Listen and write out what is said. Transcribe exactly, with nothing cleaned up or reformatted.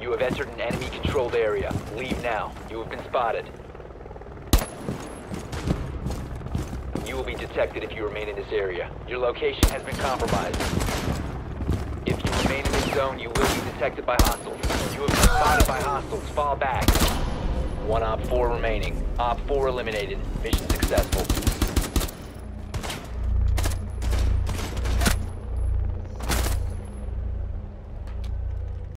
You have entered an enemy-controlled area. Leave now. You have been spotted. You will be detected if you remain in this area. Your location has been compromised. If you remain in this zone, you will be detected by hostiles. You have been spotted by hostiles. Fall back. One Op four remaining. Op four eliminated. Mission successful.